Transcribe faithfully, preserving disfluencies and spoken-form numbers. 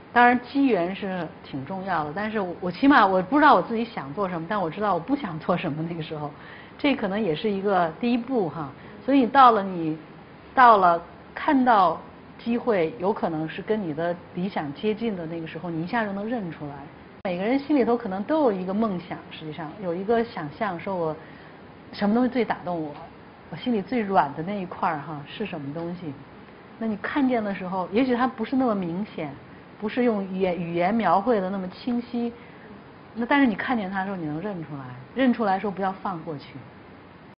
当然机缘是挺重要的，但是我我起码我不知道我自己想做什么，但我知道我不想做什么。那个时候，这可能也是一个第一步哈。所以到了你到了看到机会，有可能是跟你的理想接近的那个时候，你一下就能认出来。每个人心里头可能都有一个梦想，实际上有一个想象，说我什么东西最打动我，我心里最软的那一块儿哈是什么东西？那你看见的时候，也许它不是那么明显，不是用语言语言描绘的那么清晰，那但是你看见它的时候，你能认出来，认出来的时候不要放过去。